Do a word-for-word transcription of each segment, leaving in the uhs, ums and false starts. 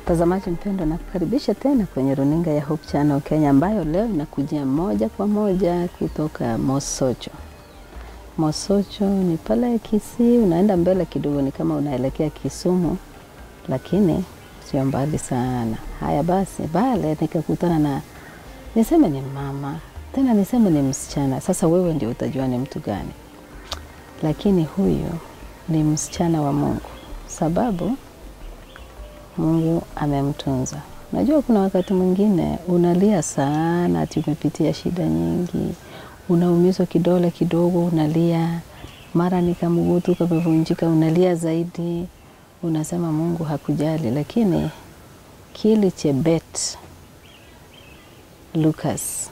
Mtazamaji mpendwa, nakukaribisha tena kwenye runinga ya Hope Channel Kenya, ambayo leo inakujia moja kwa moja kutoka Mosocho. Mosocho ni pale Kisii, unaenda mbele kidogo ni kama unaelekea Kisumu, lakini sio mbali sana. Haya basi, bale nikakutana na, niseme ni mama, tena niseme ni msichana. Sasa wewe ndio utajua ni mtu gani. Lakini huyo ni msichana wa Mungu, sababu Mungu amemtunza. Najua kuna wakati mwingine unalia sana, ati umepitia shida nyingi, unaumizwa kidole kidogo unalia, mara ni kamugutu kamevunjika unalia zaidi, unasema Mungu hakujali. Lakini Kili Chebet Lucas,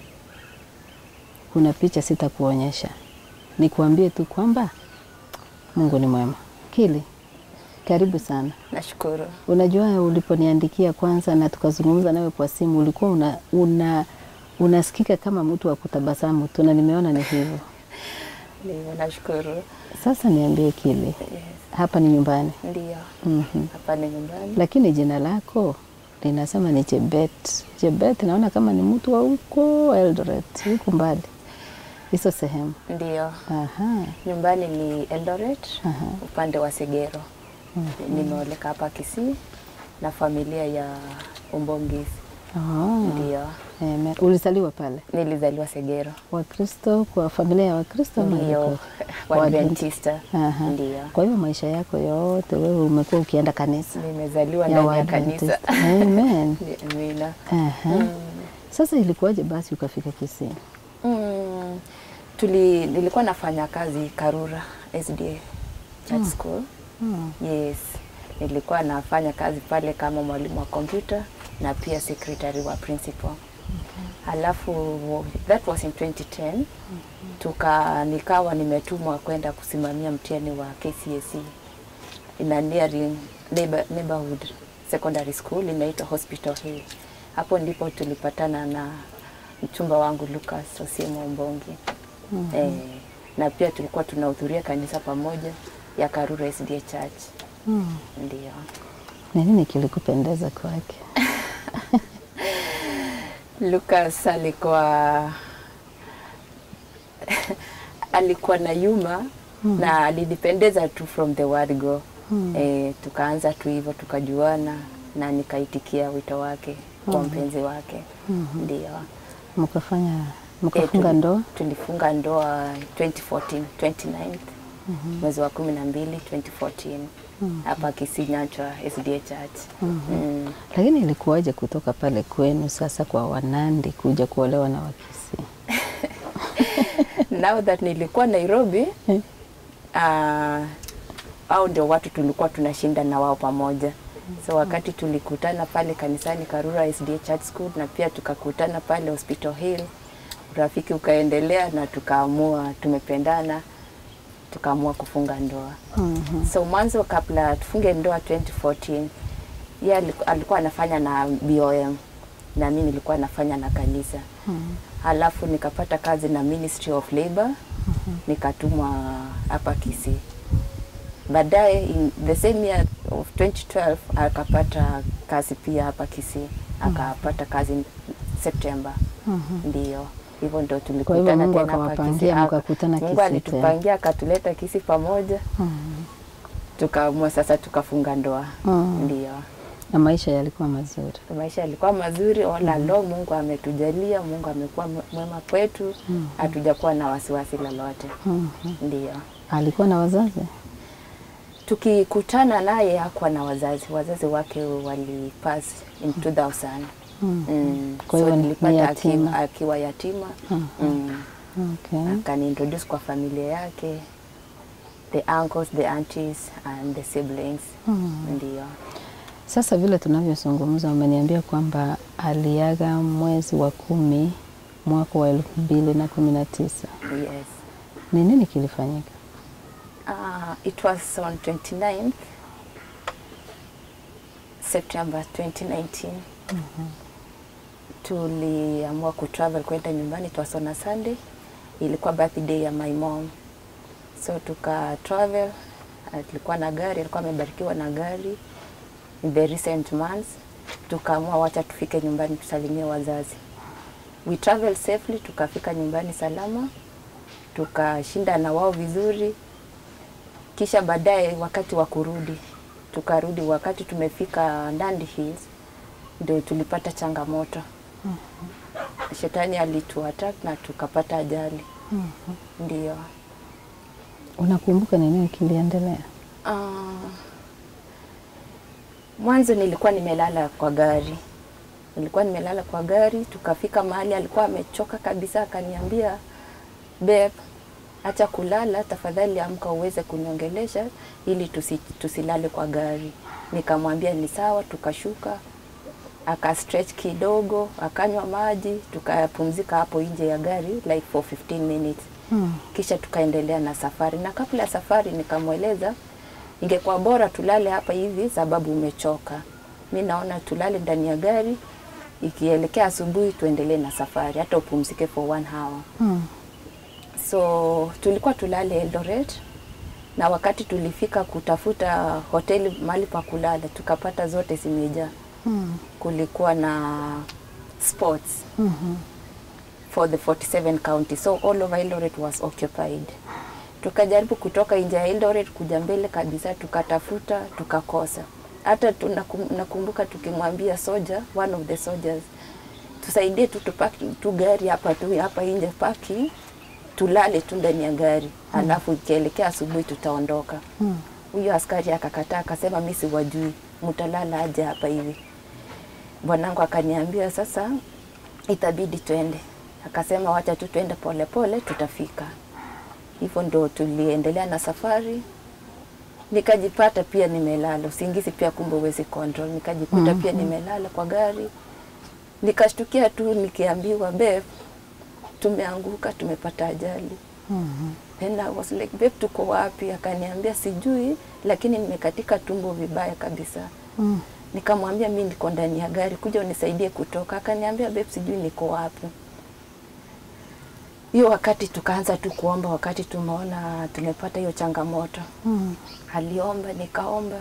kuna picha sitakuonyesha, nikuambie tu kwamba Mungu ni mwema. Kili, karibu sana. Nashukuru. Unajua uliponiandikia kwanza na tukazungumza nawe kwa simu, ulikuwa una, una unasikika kama mtu wa kutabasamu tu, na nimeona ni hivyo. Ndio, nashukuru. Sasa niambie Kili, yes. Hapa ni nyumbani? Ndio. Mhm. Hapa ni nyumbani. Lakini jina lako linasema ni Chebet. Chebet naona kama ni mtu wa huko Eldoret, huko mbali. Hizo sehemu. Ndio. Aha. Nyumbani ni Eldoret, Aha. upande wa Segero. Mm-hmm. Nimeoleka hapa Kisii na familia ya Umbongisi. Oh. Ndio. Amen. Ulizaliwa pale? Nilizaliwa Segero. Wakristo, kwa familia ya Wakristo? Ndio. Waadventista. Ndio. Kwa hiyo maisha yako yote wewe umekuwa ukienda kanisa? Nimezaliwa ndani ya kanisa. Amen. Amina. Aha. Mm. Sasa ilikuwaje basi ukafika Kisii? Mm. Tuli nilikuwa nafanya kazi Karura S D A Church mm. School. Hmm. Yes, nilikuwa nafanya kazi pale kama mwalimu wa computer na pia secretary wa principal. Mm-hmm. Alafu that was in twenty ten. Mm-hmm. Tuka nikawa nimetumwa kwenda kusimamia mtihani wa K C S E in a nearing neighbor, neighborhood secondary school inaitwa Hospital Hill. Hapo ndipo tulipatana na mchumba wangu Lucas Osiemo Mbongi. Mm-hmm. Eh, na pia tulikuwa tunahudhuria kanisa pamoja ya Karura S D A Church. Mm. Ndio. Ni nini kilikupendeza kwake? Lucas alikuwa alikuwa na yuma mm. na alinipendeza tu from the word go. Mm. Eh, tukaanza tu hivyo tukajuana na nikaitikia wito wake kwa mm. mpenzi wake. Mm -hmm. Ndio. Mkafanya mkafunga eh, ndoa? Tulifunga ndoa twenty fourteen, twenty-ninth. Mm-hmm. Mwezi wa kumi na mbili, twenty fourteen. Mm-hmm. Hapa Kisii Nyanchwa S D A Church. Mm-hmm. Mm. Lakini ilikuwaje kutoka pale kwenu sasa kwa Wanandi kuja kuolewa na Wakisii? Now that nilikuwa Nairobi, uh, au ndio watu tulikuwa tunashinda na wao pamoja. So wakati tulikutana pale kanisani Karura S D A Church School na pia tukakutana pale Hospital Hill, urafiki ukaendelea na tukaamua tumependana, tukaamua kufunga ndoa. Mm-hmm. So mwanzo kabla tufunge ndoa twenty fourteen, yeye alikuwa anafanya na B O M na mimi nilikuwa nafanya na kanisa. Mm-hmm. Halafu nikapata kazi na Ministry of Labor. Mm-hmm. Nikatumwa hapa Kisii. Baadaye in the same year of twenty twelve akapata kazi pia hapa Kisii. Akapata kazi September. Mm-hmm. Ndio. Hivyo ndo tulikutana tena hapa Kisii. Mkakutana Kisii. Mungu alitupangia akatuleta Kisii pamoja. Mm. Tukaamua sasa tukafunga ndoa. Mm. Ndio. Na maisha yalikuwa mazuri. Maisha yalikuwa mazuri all along. Mungu ametujalia, Mungu amekuwa mwema kwetu. Mm. Hatujakuwa na wasiwasi lolote. Mm. Ndio. Alikuwa na wazazi? Tukikutana naye hakuwa na wazazi. Wazazi wake walipass in two thousand. Mm. Mm. Kwa hiyo so, nilipata yatima. Akiwa yatima. Mm. Mm. Okay. Akaniintroduce kwa familia yake, the uncles, the aunties and the siblings. Mm. Ndio. Sasa vile tunavyozungumza umeniambia kwamba aliaga mwezi wa kumi mwaka wa elfu mbili na kumi na tisa. Yes. Ni nini kilifanyika? Uh, it was on twenty-ninth September twenty nineteen. Mm-hmm. Tuliamua kutravel kwenda nyumbani. It was on a Sunday. Ilikuwa birthday ya my mom. So tuka travel, alikuwa na gari, alikuwa amebarikiwa na gari. in the recent months. Tukaamua wacha tufike nyumbani tusalimie wazazi. We travel safely, tukafika nyumbani salama, tukashinda na wao vizuri. Kisha baadaye wakati wa kurudi, tukarudi wakati tumefika Nandi Hills, ndio tulipata changamoto. Mm -hmm. Shetani alituattack na tukapata ajali. Mm -hmm. Ndio. Unakumbuka ni nini kiliendelea? Uh, mwanzo nilikuwa nimelala kwa gari. Nilikuwa nimelala kwa gari, tukafika mahali alikuwa amechoka kabisa, akaniambia, "Babe, acha kulala, tafadhali amka uweze kuniongelesha ili tusi, tusilale kwa gari." Nikamwambia ni sawa, tukashuka. Aka stretch kidogo, akanywa maji, tukapumzika hapo nje ya gari like for fifteen minutes. Hmm. Kisha tukaendelea na safari. Na kabla ya safari nikamweleza ingekuwa bora tulale hapa hivi sababu umechoka. Mimi naona tulale ndani ya gari, ikielekea asubuhi tuendelee na safari, hata upumzike for one hour. Hmm. So tulikuwa tulale Eldoret, na wakati tulifika kutafuta hoteli mahali pa kulala tukapata zote zimejaa. Hmm. Kulikuwa na spots. Mm -hmm. For the forty-seven counties, so all over Eldoret was occupied. Tukajaribu kutoka nje ya Eldoret kuja mbele kabisa, tukatafuta, tukakosa. Hata tunakumbuka tukimwambia soja, one of the soldiers, tusaidie tu tupaki tu gari hapa tu hapa nje paki, tulale tu ndani ya gari, mm. Alafu ikielekea asubuhi tutaondoka. Mm. Huyo askari akakataa, akasema mimi siwajui, mtalala aje hapa hivi. Bwanangu akaniambia sasa itabidi tuende. Akasema wacha tu tuende pole pole tutafika. Hivyo ndo tuliendelea na safari. Nikajipata pia nimelala, usingizi pia kumbe uwezi control. Nikajikuta mm -hmm. pia nimelala kwa gari. Nikashtukia tu nikiambiwa, "Babe, tumeanguka, tumepata ajali." Mm -hmm. And I was like, "Babe, tuko wapi?" Akaniambia sijui, lakini nimekatika tumbo vibaya kabisa. Mm. Nikamwambia mimi niko ndani ya gari, kuja unisaidie kutoka. Akaniambia, "Babe, sijui niko wapi." Hiyo wakati tukaanza tu kuomba, wakati tumeona tumepata hiyo changamoto. Mm. Aliomba, nikaomba.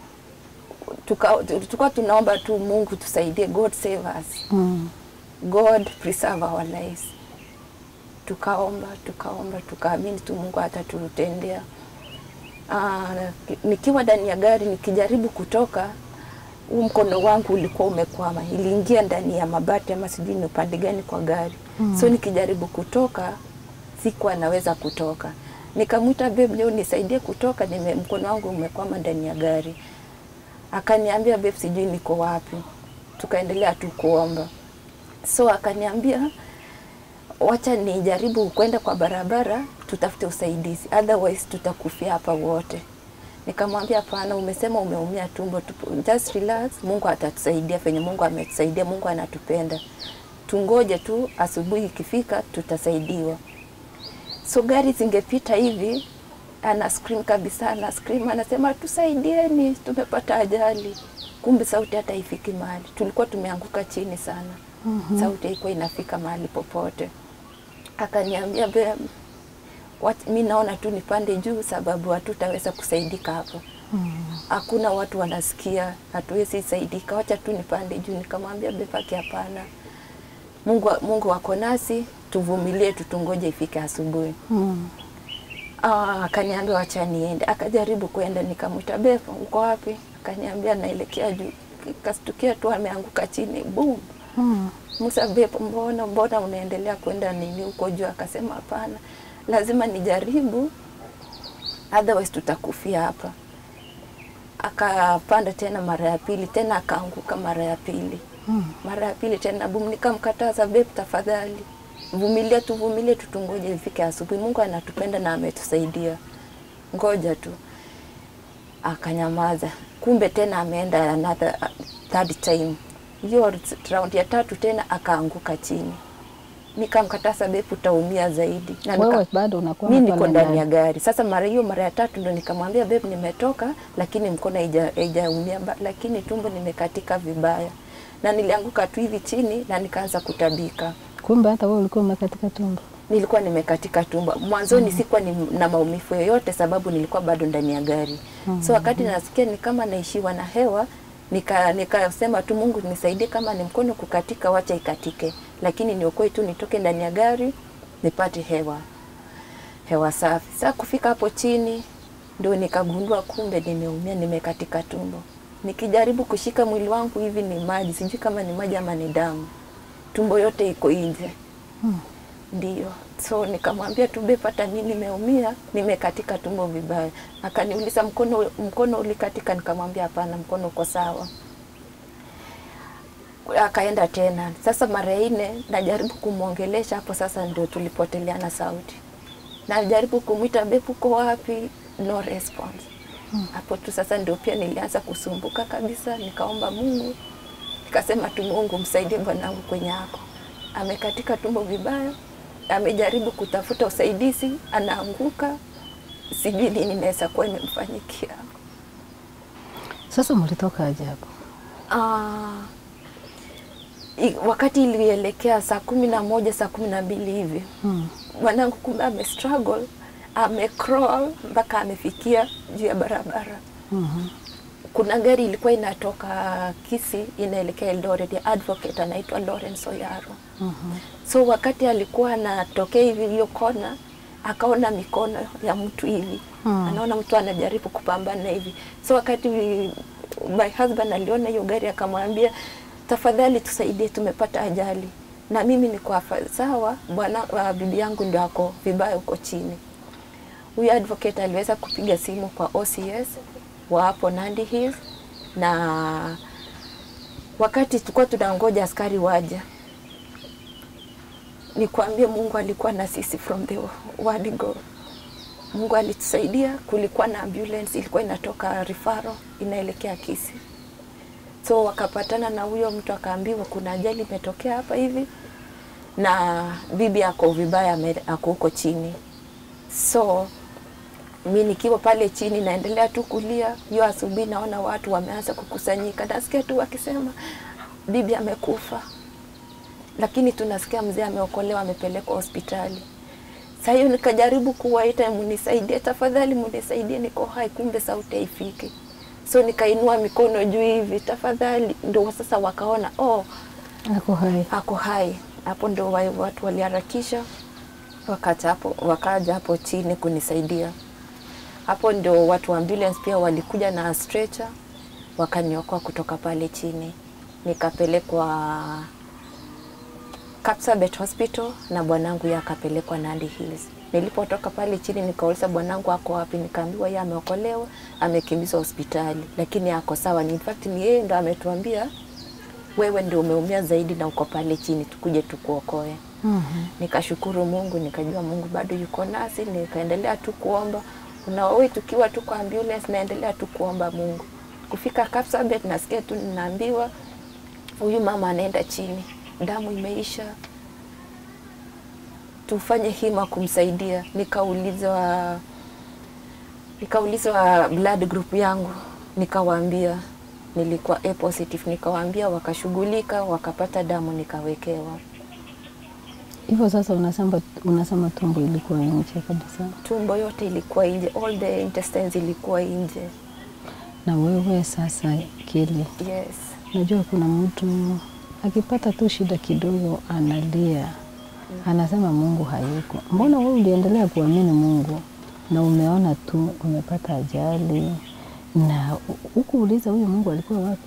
Tuka tulikuwa tunaomba tu Mungu tusaidie, God save us. Mm. God preserve our lives. Tukaomba, tukaomba, tukaamini tu Mungu atatutendea. Ah, nikiwa ndani ya gari nikijaribu kutoka, huu mkono wangu ulikuwa umekwama. Iliingia ndani ya mabati ama sijui ni upande gani kwa gari. Mm. So nikijaribu kutoka, sikuwa naweza kutoka. Nikamuita, "Babe, leo nisaidie kutoka, nime mkono wangu umekwama ndani ya gari." Akaniambia, "Babe, sijui niko wapi." Tukaendelea tu kuomba. So akaniambia, "Wacha nijaribu kwenda kwa barabara, tutafute usaidizi. Otherwise tutakufia hapa wote." Nikamwambia, "Hapana, umesema umeumia tumbo, just relax, Mungu atatusaidia, fenye Mungu ametusaidia, Mungu anatupenda. Tungoje tu asubuhi ikifika tutasaidiwa." So gari zingepita hivi, ana scream kabisa, ana scream, anasema, "Tusaidieni, tumepata ajali." Kumbe sauti hata ifiki mahali. Tulikuwa tumeanguka chini sana. Mm -hmm. Sauti haikuwa inafika mahali popote. Akaniambia, "Babe, mimi naona tu nipande juu sababu hatutaweza kusaidika hapo." Mm. Hakuna watu wanasikia, hatuwezi saidika, wacha tu nipande juu. Nikamwambia, "Babe, hapana. Mungu Mungu wako nasi, tuvumilie, tutungoje ifike asubuhi." Mm. Ah, akaniambia wacha niende. Akajaribu kwenda, nikamuita, "Babe, uko wapi?" Akaniambia naelekea juu. Kastukia tu ameanguka chini, boom. Mm. Musa, "Babe, mbona mbona unaendelea kwenda nini uko juu?" Akasema, "Hapana, lazima nijaribu, otherwise tutakufia hapa." Akapanda tena mara ya pili, tena akaanguka mara ya pili. Hmm. Mara ya pili tena boom, nikamkataza, "Babe, tafadhali vumilia, tuvumilie, tutungoje ifike asubuhi. Mungu anatupenda na ametusaidia. Ngoja tu." Akanyamaza. Kumbe tena ameenda another uh, third time. Hiyo round ya tatu tena akaanguka chini. Nikamkataza, "Babe, utaumia zaidi." Na wewe bado unakuwa mimi niko ndani ya gari. Sasa mara hiyo mara ya tatu ndo nikamwambia, "Babe, nimetoka lakini mkono haijaumia, lakini tumbo nimekatika vibaya." Na nilianguka tu hivi chini na nikaanza kutabika. Kumbe hata wewe ulikuwa umekatika tumbo? Nilikuwa nimekatika tumbo. Mwanzoni mm. sikuwa ni, na maumivu yoyote sababu nilikuwa bado ndani ya gari. Mm. So wakati nasikia ni kama naishiwa na hewa, nika nikasema tu Mungu nisaidie, kama ni mkono kukatika wacha ikatike, lakini niokoe tu nitoke ndani ya gari nipate hewa hewa safi. Sasa kufika hapo chini ndio nikagundua kumbe nimeumia, nimekatika tumbo. Nikijaribu kushika mwili wangu hivi ni maji, sijui kama ni maji ama ni damu. Tumbo yote iko nje. Hmm. Ndio. So nikamwambia tu be, pata mimi nimeumia, nimekatika tumbo vibaya. Akaniuliza mkono mkono ulikatika, nikamwambia hapana, mkono uko sawa. Akaenda tena. Sasa mara nne najaribu kumuongelesha, hapo sasa ndio tulipoteleana sauti. Najaribu kumuita be, uko wapi? No response. Hmm. Hapo tu sasa ndio pia nilianza kusumbuka kabisa, nikaomba Mungu. Nikasema tu Mungu msaidie bwanangu kwenye yako. Amekatika tumbo vibaya. Amejaribu kutafuta usaidizi, anaanguka. Sijui nini naweza kuwa imemfanyikia. Sasa mlitoka aje hapo? Ah, wakati ilielekea saa kumi na moja, saa kumi na mbili hivi. Hmm. Mwanangu kumbe ame struggle, ame crawl mpaka amefikia juu ya barabara. Hmm. Kuna gari ilikuwa inatoka Kisii inaelekea Eldoret, ya advocate anaitwa Lawrence Oyaro. Uh -huh. So wakati alikuwa anatokea hivi hiyo kona, akaona mikono ya mtu hivi. Uh -huh. Anaona mtu anajaribu kupambana hivi. So wakati we, my husband aliona hiyo gari akamwambia, tafadhali tusaidie, tumepata ajali. Na mimi niko sawa, bwana uh, bibi yangu ndio ako vibaya huko chini. Huyu advocate aliweza kupiga simu kwa O C S wa hapo Nandi Hills, na wakati tulikuwa tunangoja askari waje, nikwambie Mungu alikuwa na sisi from the word go. Mungu alitusaidia. Kulikuwa na ambulance ilikuwa inatoka referral inaelekea Kisii. So wakapatana na huyo mtu, akaambiwa kuna ajali imetokea hapa hivi na bibi ako vibaya, ako huko chini. So mimi nikiwa pale chini naendelea tu kulia. Hiyo asubuhi naona watu wameanza kukusanyika. Nasikia tu wakisema bibi amekufa. Lakini tunasikia mzee ameokolewa, amepelekwa hospitali. Sasa hiyo nikajaribu kuwaita, mnisaidie tafadhali, mnisaidie niko hai, kumbe sauti haifiki. So nikainua mikono juu hivi, tafadhali. Ndio sasa wakaona oh ako hai. Ako hai. Hapo ndio watu waliharakisha wakaja hapo wakaja hapo chini kunisaidia. Hapo ndio watu wa ambulance pia walikuja na stretcher wakaniokoa kutoka pale chini. Nikapelekwa Kapsabet Hospital na bwanangu yeye akapelekwa Nandi Hills. Nilipotoka pale chini nikauliza bwanangu ako wapi, nikaambiwa yeye ameokolewa, amekimbizwa hospitali, lakini ako sawa. In fact ni yeye ndo ametuambia wewe ndio umeumia zaidi na uko pale chini, tukuje tukuokoe. Mhm. Mm, nikashukuru Mungu, nikajua Mungu bado yuko nasi, nikaendelea tu kuomba. Kuna wewe tukiwa tu kwa ambulance naendelea tu kuomba Mungu. Kufika Kapsabet nasikia tu ninaambiwa huyu mama anaenda chini, damu imeisha, tufanye hima kumsaidia. Nikaulizwa nikaulizwa blood group yangu, nikawaambia nilikuwa A positive, nikawaambia, wakashughulika, wakapata damu nikawekewa. Hivyo sasa unasema unasema tumbo ilikuwa nje kabisa? Tumbo yote ilikuwa nje, all the intestines ilikuwa nje. Na wewe sasa Kili? Yes. Najua kuna mtu akipata tu shida kidogo analia. Mm. Anasema Mungu hayuko. Mbona wewe uliendelea kuamini Mungu na umeona tu umepata ajali na ukuuliza huyu Mungu alikuwa wapi?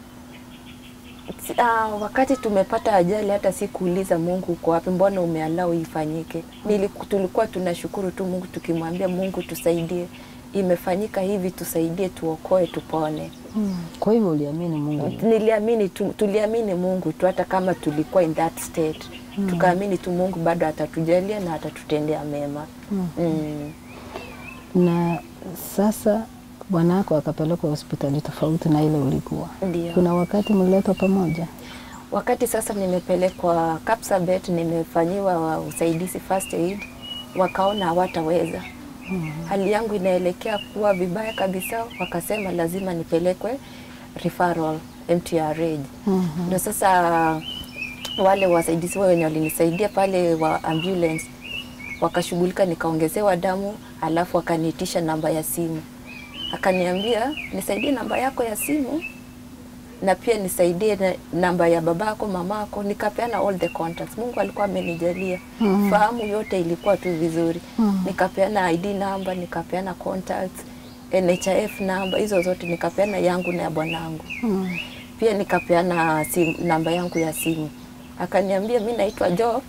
Uh, wakati tumepata ajali hata sikuuliza Mungu uko wapi, mbona umeallow ifanyike. Niliku, tulikuwa tunashukuru tu Mungu tukimwambia Mungu tusaidie, imefanyika hivi, tusaidie, tuokoe, tupone. Hmm. Kwa hivyo uliamini Mungu? Niliamini tu, tuliamini Mungu tu hata kama tulikuwa in that state. Hmm. Tukaamini tu Mungu bado atatujalia na atatutendea mema. Hmm. Hmm. Na sasa bwanako akapelekwa hospitali tofauti na ile ulikuwa. Ndiyo. Kuna wakati mliletwa pamoja? Wakati sasa nimepelekwa Kapsabet, nimefanyiwa usaidizi first aid, wakaona hawataweza. Hmm. Hali yangu inaelekea kuwa vibaya kabisa, wakasema lazima nipelekwe referral M T R H. Hmm. Ndio sasa wale wasaidizi wao wenye walinisaidia pale wa ambulance wakashughulika, nikaongezewa damu, alafu akaniitisha namba ya simu. Akaniambia nisaidie namba yako ya simu na pia nisaidie na namba ya babako, mamako, nikapeana all the contacts. Mungu alikuwa amenijalia. Mm. Fahamu yote ilikuwa tu vizuri. Mm. Nikapeana I D number, nikapeana contacts, N H I F number, hizo zote nikapeana yangu na ya bwanangu. Mm. Pia nikapeana simu, namba yangu ya simu. Akaniambia mimi naitwa Job.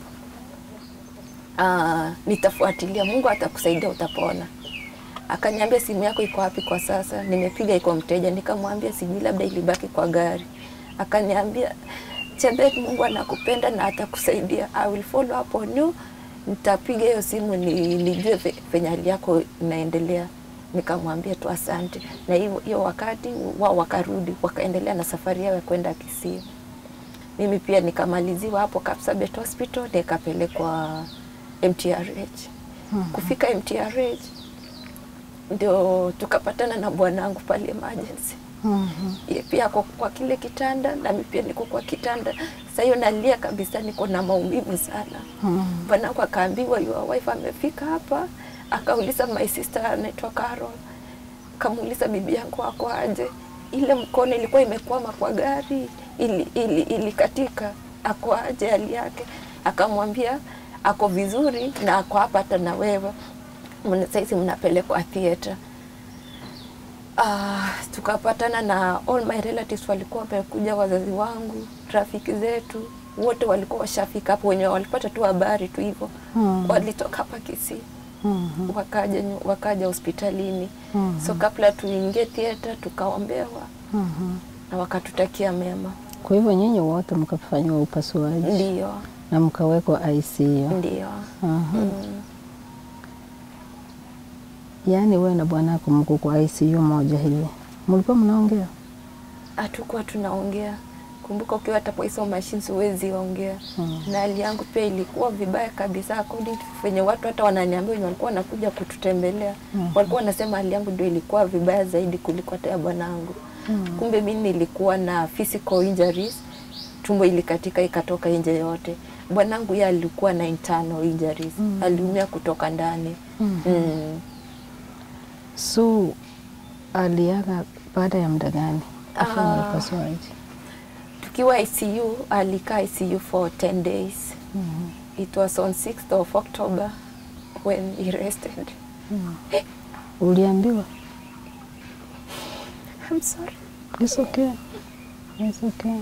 Ah, nitafuatilia, Mungu atakusaidia, utapona. Akaniambia simu yako iko wapi kwa sasa? Nimepiga iko mteja. Nikamwambia sijui, labda ilibaki kwa gari. Akaniambia Chebet, Mungu anakupenda na atakusaidia. I will follow up on you. Nitapiga hiyo simu ni nijue penye hali yako inaendelea. Nikamwambia tu asante. Na hiyo hiyo wakati wao wakarudi, wakaendelea na safari yao ya kwenda Kisii. Mimi pia nikamaliziwa hapo Kapsabet Hospital, nikapelekwa M T R H. Hmm. Kufika M T R H ndio tukapatana na bwanangu pale emergency. Mhm. Yeye pia kwa, kwa kile kitanda na mimi pia niko kwa kitanda. Sasa hiyo nalia kabisa, niko na maumivu sana. Mhm. Bwanangu akaambiwa your wife amefika hapa, akauliza my sister anaitwa Carol. Kamuuliza bibi yangu ako aje? Ile mkono ilikuwa imekwama kwa gari, ili ili ilikatika, ako aje hali yake? Akamwambia ako vizuri na ako hapa hata na wewe. Sasa mnapelekwa theater. Ah, tukapatana na all my relatives walikuwa wamekuja, wazazi wangu, rafiki zetu, wote walikuwa washafika hapo, wenyewe walipata tu habari tu hivyo. Hmm. Walitoka hapa Kisii. Hmm. Wakaja wakaja hospitalini. Hmm. So kabla tuingie theater tukaombewa. Hmm. Na wakatutakia mema. Kwa hivyo nyinyi wote mkafanywa upasuaji? Ndio. Na mkawekwa I C U? Ndio. Hmm. Yaani wewe na bwanako mko kwa I C U moja hivi. Mlikuwa mnaongea? Hatukuwa tunaongea. Kumbuka ukiwa hata kwa hizo machines huwezi ongea. Hmm. Na hali yangu pia ilikuwa vibaya kabisa, according to wenye watu hata wananiambia wenye walikuwa wanakuja kututembelea. Hmm. Walikuwa wanasema hali yangu ndio ilikuwa vibaya zaidi kuliko hata ya bwanangu. Hmm. Kumbe mimi nilikuwa na physical injuries, tumbo ilikatika ikatoka nje yote. Bwanangu yeye alikuwa na internal injuries. Hmm. Aliumia kutoka ndani. Hmm. Mm. So aliaga baada ya muda gani kufanya upasuaji? Tukiwa I C U, alikaa I C U for ten days. Mm -hmm. It was on sixth of October when he rested. Mm. Uliambiwa? I'm sorry. It's okay. It's okay.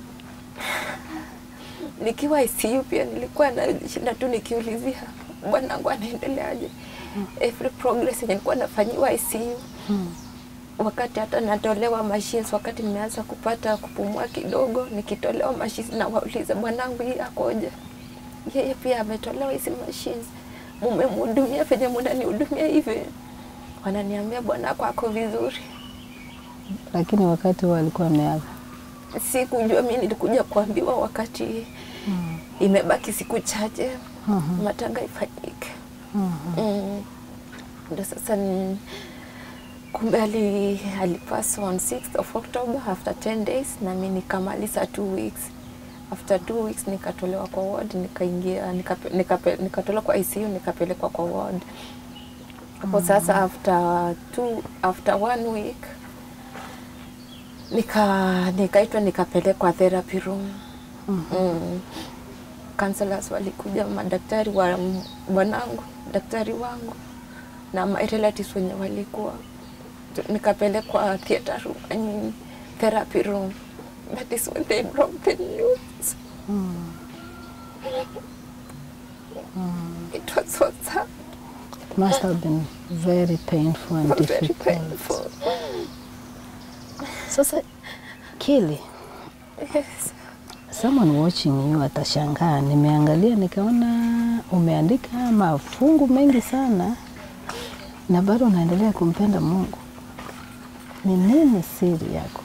Nikiwa I C U pia nilikuwa na shida tu nikiulizia bwanangu anaendeleaje. Mm. Every progress nilikuwa nafanyiwa I C U. Mm. Wakati hata natolewa machines, wakati nimeanza kupata kupumua kidogo, nikitolewa machines na wauliza bwanangu hii akoje? Yeye pia ametolewa hizo machines. Mumemhudumia venye mnanihudumia hivi? Wananiambia bwanako ako vizuri. Lakini wakati walikuwa ameaga? Sikujua, mimi nilikuja kuambiwa wakati mm. imebaki siku chache mm -hmm. matanga ifanyike. Mm -hmm. Mm. Ndio sasa ni kumbe ali alipass on sixth of October after ten days, na mimi nikamaliza two weeks. After two weeks nikatolewa kwa ward, nikaingia nikatolewa nika, nika kwa I C U, nikapelekwa kwa ward. Hapo mm. sasa after two after one week nika nikaitwa nikapelekwa therapy room. Mm -hmm. mm. Counselors walikuja, madaktari wa bwanangu, daktari wangu na my relatives wenye walikuwa, nikapelekwa theater room, I mean therapy room. That is when they broke the news. Mm. Mm. It was so sad. It must have been very painful and very difficult. Painful. Sasa Kili, yes. Someone watching you atashangaa. Nimeangalia nikaona umeandika mafungu mengi sana na bado unaendelea kumpenda Mungu. Ni nini siri yako?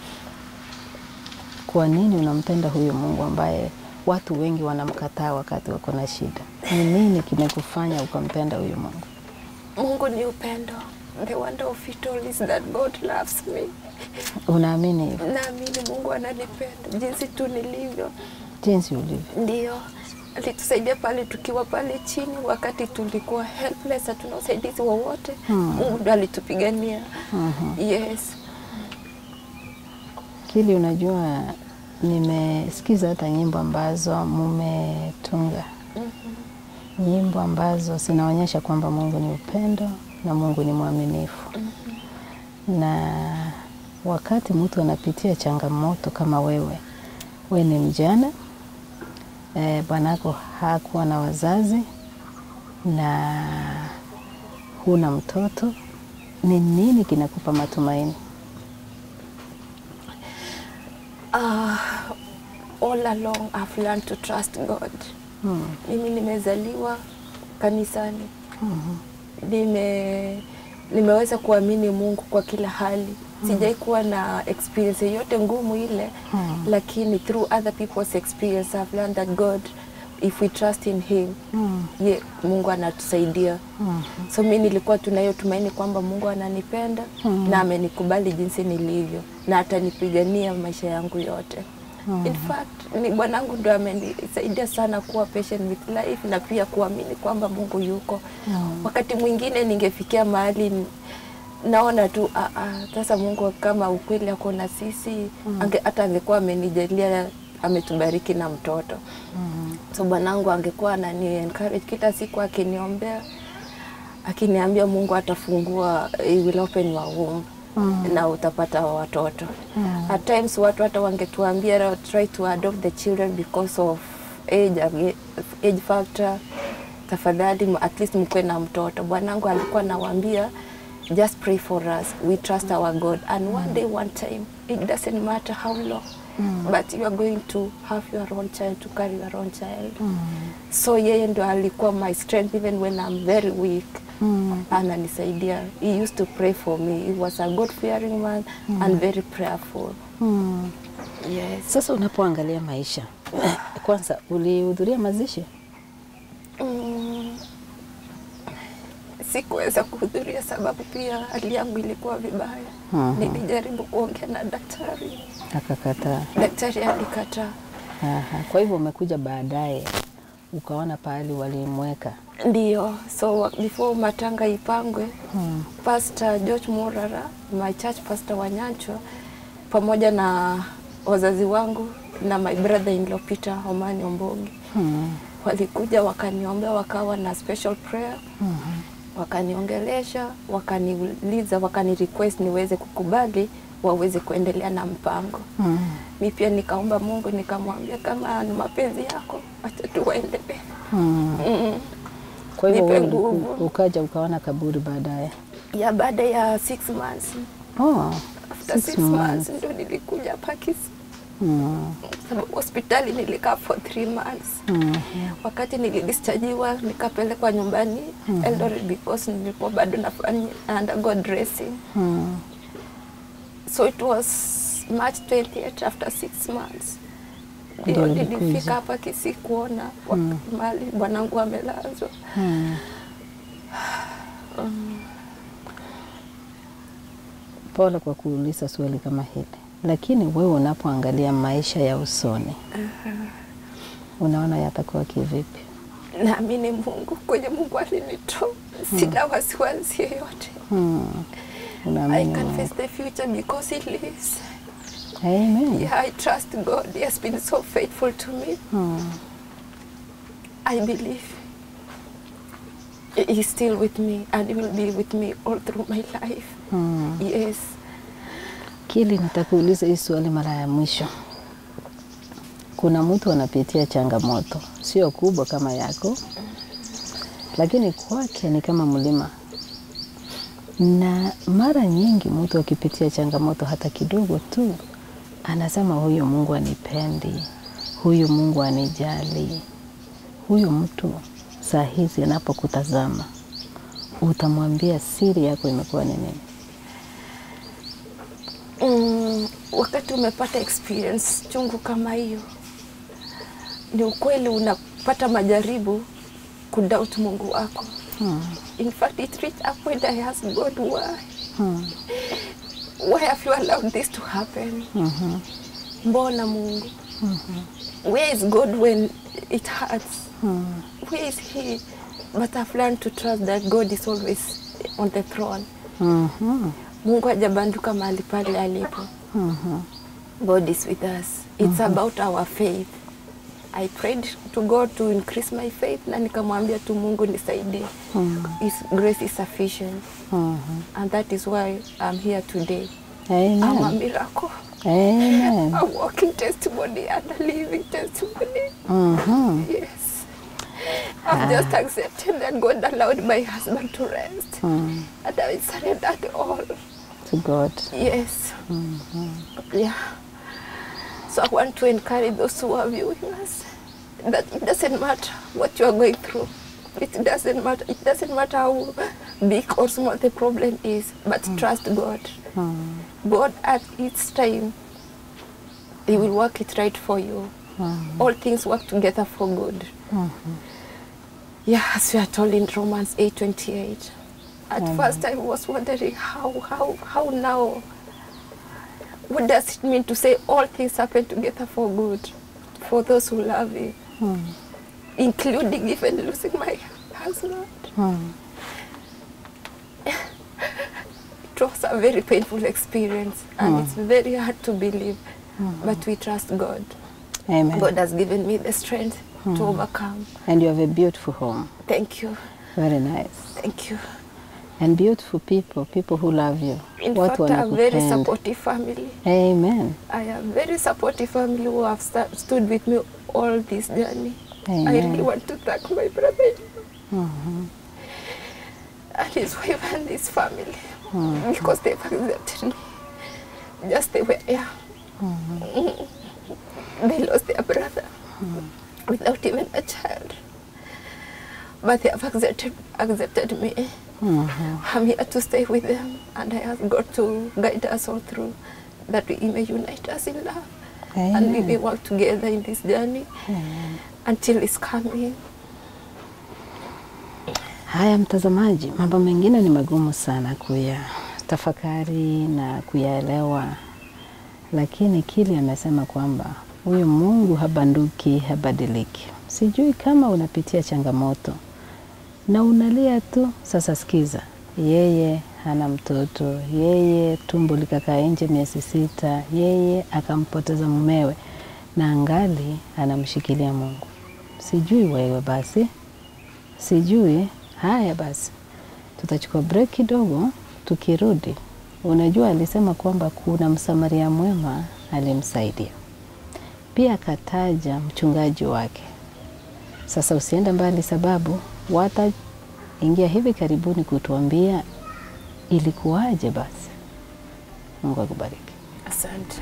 Kwa nini unampenda huyo Mungu ambaye watu wengi wanamkataa wakati wako na shida? Ni nini kimekufanya ukampenda huyo Mungu? Mungu ni upendo. The wonder of it all is that God loves me. Unaamini hivyo? Naamini Mungu ananipenda jinsi tu nilivyo. Jinsi ulivyo. Ndio. Alitusaidia pale tukiwa pale chini, wakati tulikuwa helpless, hatuna usaidizi wowote. Hmm. Mungu ndo alitupigania. Mm -hmm. Yes. Kili, unajua nimesikiza hata nyimbo ambazo mumetunga. Mm-hmm. Nyimbo ambazo zinaonyesha kwamba Mungu ni upendo na Mungu ni mwaminifu. Mm-hmm. Na wakati mtu anapitia changamoto kama wewe, we ni mjane, e, bwanako hakuwa na wazazi na huna mtoto, ni nini kinakupa matumaini? Uh, all along I've learned to trust God. Hmm. Mimi nimezaliwa kanisani. Hmm. Nime nimeweza kuamini Mungu kwa kila hali. Hmm. Sijai kuwa na experience yote ngumu ile, hmm. lakini through other people's experience I've learned that God, if we trust in him, hmm. ye, Mungu anatusaidia. Hmm. So mimi nilikuwa tunayo tumaini kwamba Mungu ananipenda, hmm. na amenikubali jinsi nilivyo na atanipigania maisha yangu yote. Hmm. In fact, ni Bwanangu ndo amenisaidia sana kuwa patient with life na pia kuamini kwamba Mungu yuko. Hmm. Wakati mwingine ningefikia mahali naona tu a a sasa Mungu kama ukweli ako na sisi, hmm. ange, hata angekuwa amenijalia ametubariki na mtoto. Mm. So Bwanangu angekuwa anani encourage kila siku akiniombea, akiniambia Mungu atafungua, he will open your womb. Mm. Na utapata watoto. Mm. At times watu hata wangetuambia try to adopt the children because of age, age factor. Tafadhali at least mkwe na mtoto. Bwanangu alikuwa anawaambia just pray for us, we trust our God, and mm. one day one time, it doesn't matter how long. Mm. But you are going to have your own child, to carry your own child. Mm. So yeye ndo alikuwa my strength even when I'm very weak. Mm. Ananisaidia. He used to pray for me. He was a God-fearing man, mm. and very prayerful. Mm. Yes. Sasa unapoangalia maisha, kwanza ulihudhuria mazishi? Mm. Sikuweza kuhudhuria sababu pia hali yangu ilikuwa vibaya. Uh-huh. Nilijaribu kuongea na daktari. Akakataa. Daktari alikataa. Aha. Kwa hivyo umekuja baadaye ukaona pahali walimweka? Ndio. So before matanga ipangwe, hmm. Pastor George Murara, my church pastor wa Nyanchwa, pamoja na wazazi wangu na my brother-in-law Peter Omani Ombogi, hmm. walikuja wakaniombea, wakawa na special prayer. Hmm. Wakaniongelesha, wakaniuliza, wakani request niweze kukubali waweze kuendelea na mpango. Mm. Mimi pia nikaomba Mungu, nikamwambia kama ni mapenzi yako acha tuendelee. Mm. Mm. Kwa hivyo ukaja ukaona kaburi baadaye? Ya baada ya six months. Oh. After six, six months ndo nilikuja Pakis. Mm. Sababu hospitali nilikaa for three months. Mm. Wakati nilidischargiwa nikapelekwa nyumbani, mm. Eldoret, because nilikuwa bado nafanya undergo dressing. Mm. So it was March twentieth after six months. Ndio nilifika hapa Kisii kuona mm. mali Bwanangu amelazwa. Mm. um. Pole kwa kuuliza swali kama hili. Lakini wewe unapoangalia maisha ya usoni, uh-huh. unaona yatakuwa kivipi? Naamini Mungu, kwenye Mungu alinitoa. Hmm. Sina wasiwasi yoyote. Hmm. I can face the future because he lives. Amen. Yeah, I trust God. He has been so faithful to me. Hmm. I believe he is still with me and he will be with me all through my life. Hmm. Yes. Kili, nitakuuliza hii swali mara ya mwisho. Kuna mtu anapitia changamoto, sio kubwa kama yako, lakini kwake ni kama mlima. Na mara nyingi mtu akipitia changamoto hata kidogo tu, anasema huyu Mungu anipendi, huyu Mungu anijali. Huyu mtu saa hizi anapokutazama, utamwambia siri yako imekuwa ni nini? Mm, wakati umepata experience chungu kama hiyo, ni ukweli unapata majaribu kudoubt Mungu wako. Hmm. In fact, it reached a point I asked God, why? Hmm. Why have you allowed this to happen? Mm-hmm. Mbona Mungu? Mm-hmm. Where is God when it hurts? Hmm. Where is he? But I've learned to trust that God is always on the throne. Mm-hmm. Mungu hajabanduka mahali pale alipo. Mm-hmm. God is with us. It's mm-hmm. about our faith. I prayed to God to increase my faith na nikamwambia tu Mungu nisaidie. Mm-hmm. His grace is sufficient. Mm-hmm. And that is why I'm here today. Amen. I'm a miracle. Amen. A walking testimony and a living testimony. Mm-hmm. Yes. I've ah. just accepted that God allowed my husband to rest. Mm. And I surrendered all. To God. Yes. Mm-hmm. Yeah. So I want to encourage those who are viewing us that it doesn't matter what you are going through. It doesn't matter. It doesn't matter how big or small the problem is, but mm. trust God. Mm. God at its time, He will work it right for you. Mm. All things work together for good. Mm-hmm. Yeah, as we are told in Romans eight twenty-eight. At mm. first I was wondering how, how, how now? What does it mean to say all things happen together for good, for those who love you, mm. including even losing my husband? Mm. It was a very painful experience, and mm. it's very hard to believe, mm. but we trust God. Amen. God has given me the strength mm. to overcome. And you have a beautiful home. Thank you. Very nice. Thank you. And beautiful people, people who love you. In fact, I have a very supportive family. Amen. I have a very supportive family who have st stood with me all this journey. Amen. I really want to thank my brother mm-hmm. and his wife and his family mm-hmm. because they've accepted me just the way I am. Mm-hmm. They lost their brother mm-hmm. without even a child, but they have accepted, accepted me. Mm-hmm. I'm here to stay with them, and I ask God to guide us all through, that He may unite us in love. Amen. And we may walk together in this journey Amen. Until His coming. Haya mtazamaji, mambo mengine ni magumu sana kuyatafakari na kuyaelewa, lakini kile amesema kwamba huyu Mungu habanduki, habadiliki. Sijui kama unapitia changamoto na unalia tu, sasa sikiza. Yeye hana mtoto, yeye tumbo likakaa nje miezi sita, yeye akampoteza mumewe na angali anamshikilia Mungu. Sijui wewe basi, sijui. Haya basi, tutachukua break kidogo, tukirudi. Unajua alisema kwamba kuna msamaria mwema alimsaidia. Pia akataja mchungaji wake. Sasa usiende mbali, sababu wataingia hivi karibuni kutuambia ilikuwaje basi. Mungu akubariki. Asante.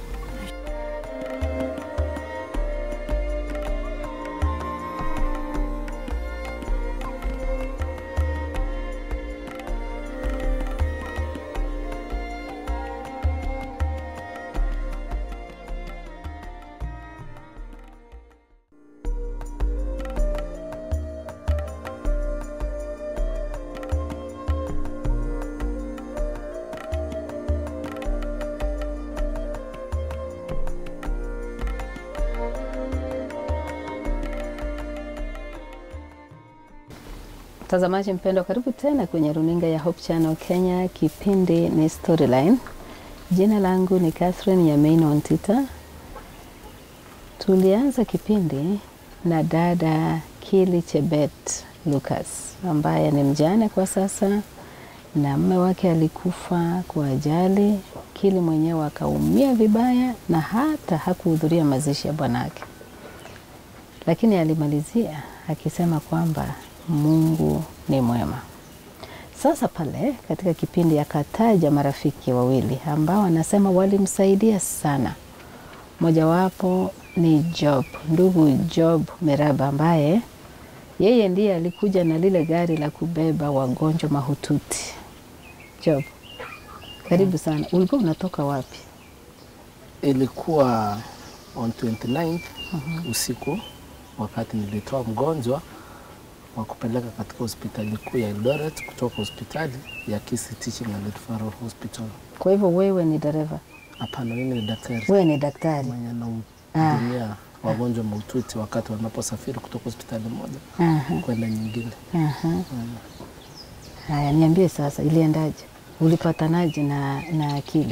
Mtazamaji mpendwa, karibu tena kwenye runinga ya Hope Channel Kenya. Kipindi ni Storyline. Jina langu ni Catherine Yamaino Ontita. Tulianza kipindi na dada Kili Chebet Lucas, ambaye ni mjane kwa sasa na mume wake alikufa kwa ajali. Kili mwenyewe akaumia vibaya na hata hakuhudhuria mazishi ya bwanake, lakini alimalizia akisema kwamba Mungu ni mwema. Sasa pale katika kipindi akataja marafiki wawili ambao anasema walimsaidia sana. Moja wapo ni Job, ndugu Job Meraba, ambaye yeye ndiye alikuja na lile gari la kubeba wagonjwa mahututi. Job, karibu sana. Ulikuwa unatoka wapi? Ilikuwa on twenty-ninth uh-huh. usiku, wakati nilitoa mgonjwa wa kupeleka katika hospitali kuu ya Eldoret kutoka hospitali ya Kisii Teaching and Referral Hospital. Kwa hivyo wewe ni dereva? Hapana, mimi ni daktari. Wewe ni daktari mwenye anahudumia ah. wagonjwa mahututi wakati wanaposafiri kutoka hospitali moja uh-huh. kwenda nyingine. Uh-huh. Haya, niambie sasa iliendaje? Ulipatanaje na na Akili?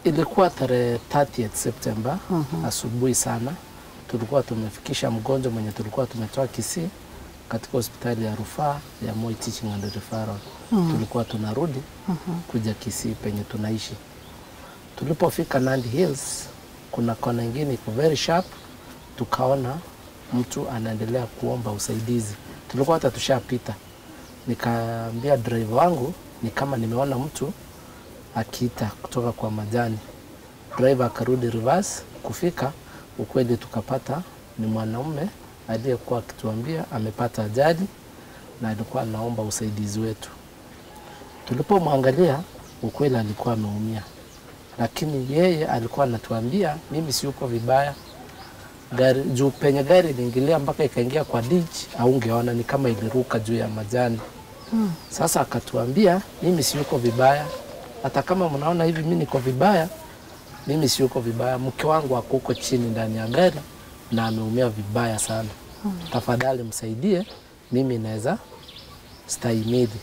Ilikuwa tarehe thirtieth September uh -huh. asubuhi sana. Tulikuwa tumefikisha mgonjwa mwenye tulikuwa tumetoa Kisii katika hospitali ya rufaa ya Moi Teaching and Referral. uh -huh. Tulikuwa tunarudi uh -huh. kuja Kisii penye tunaishi. Tulipofika Nandi Hills, kuna kona ingine iko very sharp, tukaona mtu anaendelea kuomba usaidizi. Tulikuwa hata tushapita. Nikaambia driver wangu ni kama nimeona mtu akiita kutoka kwa majani. Driver akarudi reverse. Kufika ukweli tukapata ni mwanaume aliyekuwa akituambia amepata ajali na alikuwa anaomba usaidizi wetu. Tulipomwangalia ukweli alikuwa ameumia, lakini yeye alikuwa anatuambia mimi si uko vibaya. Gari juu penye gari iliingilia mpaka ikaingia kwa ditch, aungeona ni kama iliruka juu ya majani. Hmm. Sasa akatuambia mimi si uko vibaya. Hata kama mnaona hivi mimi niko vibaya, mimi si uko vibaya. Mke wangu ako huko chini ndani ya gari na ameumia vibaya sana. Hmm. Tafadhali msaidie, mimi naweza stahimili.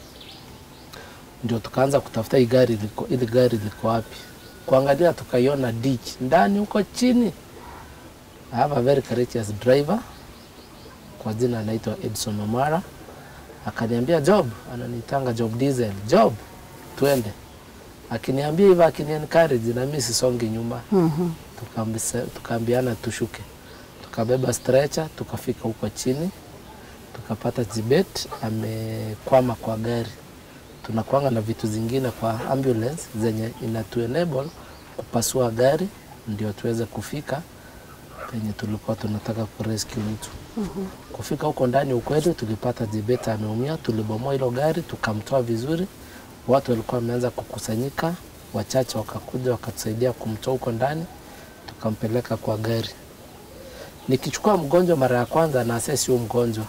Ndio tukaanza kutafuta hii gari liko, ile gari liko wapi. Kuangalia tukaiona ditch ndani huko chini. I have a very courageous driver kwa jina anaitwa Edson Omara. Akaniambia Job, ananitanga Job Diesel. Job, twende. Akiniambia hivyo, akini-encourage na mimi sisongi nyuma. Mhm. Mm tukaambiana tushuke. Tukabeba stretcher, tukafika huko chini. Tukapata Jibet amekwama kwa gari. Tunakuanga na vitu zingine kwa ambulance zenye inatu enable kupasua gari ndio tuweze kufika penye tulikuwa tunataka kurescue mtu. Uh -huh. Kufika huko ndani ukweli tulipata Jibet ameumia, tulibomoa hilo gari, tukamtoa vizuri. Watu walikuwa wameanza kukusanyika, wachache wakakuja wakatusaidia kumtoa huko ndani, tukampeleka kwa gari. Nikichukua mgonjwa mara ya kwanza na assess huyo mgonjwa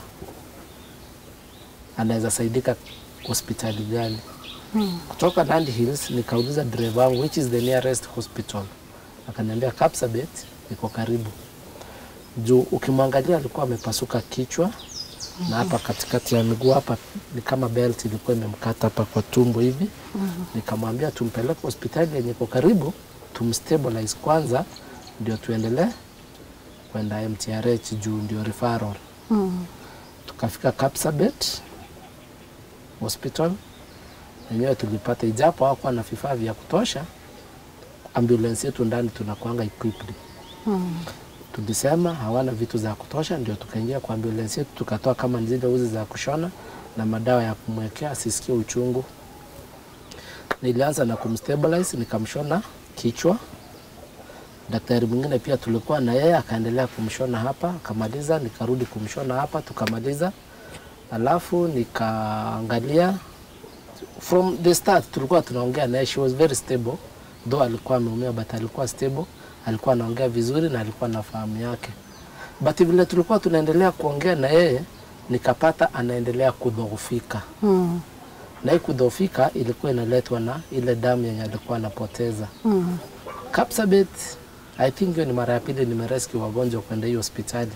anaweza saidika hospitali gani. Hmm. Kutoka Nandi Hills nikauliza driver wangu which is the nearest hospital. Akaniambia Kapsabet iko karibu. Juu ukimwangalia alikuwa amepasuka kichwa. Mm -hmm. Na hapa katikati ya miguu hapa ni kama belt ilikuwa imemkata hapa kwa tumbo hivi. Mm -hmm. Nikamwambia tumpeleke hospitali yenye iko karibu, tumstabilize kwanza ndio tuendelee kwenda M T R H juu ndio referral. Mm -hmm. Tukafika Kapsabet hospital. Yenyewe tulipata ijapo hakuwa na vifaa vya kutosha. Ambulance yetu ndani tunakuanga equipped. Hmm. Tulisema hawana vitu za kutosha, ndio tukaingia kwa ambulance yetu tukatoa kama zile uzi za kushona na madawa ya kumwekea asisikie uchungu. Nilianza na kumstabilize, nikamshona kichwa. Daktari mwingine pia tulikuwa na yeye akaendelea kumshona hapa, akamaliza, nikarudi kumshona hapa, tukamaliza. Alafu nikaangalia from the start tulikuwa tunaongea naye, she was very stable. Though alikuwa ameumia but alikuwa stable, alikuwa anaongea vizuri na alikuwa na fahamu yake. But vile tulikuwa tunaendelea kuongea na yeye, nikapata anaendelea kudhoofika. Mm. Na hii kudhoofika ilikuwa inaletwa na ile damu yenye alikuwa anapoteza. Mm. Kapsabet, I think hiyo ni mara ya pili nimerescue wagonjwa kwenda hiyo hospitali.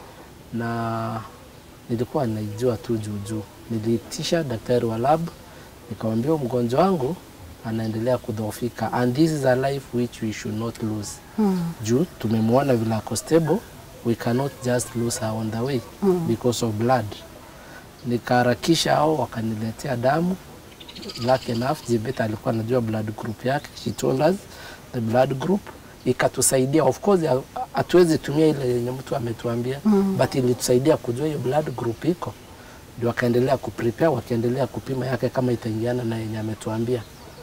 Na nilikuwa naijua tu juu juu. Niliitisha daktari wa lab, nikamwambia mgonjwa wangu anaendelea kudhoofika and this is a life which we should not lose. Mm. Juu tumemwona vile ako stable, we cannot just lose her on the way. Mm. Because of blood. Nikaharakisha hao wakaniletea damu. Lucky enough Jibet alikuwa anajua blood group yake. She told us the blood group, ikatusaidia. Of course hatuwezi tumia ile yenye mtu ametuambia. Mm. But ilitusaidia kujua hiyo blood group iko. Ndio wakaendelea kuprepare, wakaendelea kupima yake kama itaingiana na yenye ametuambia.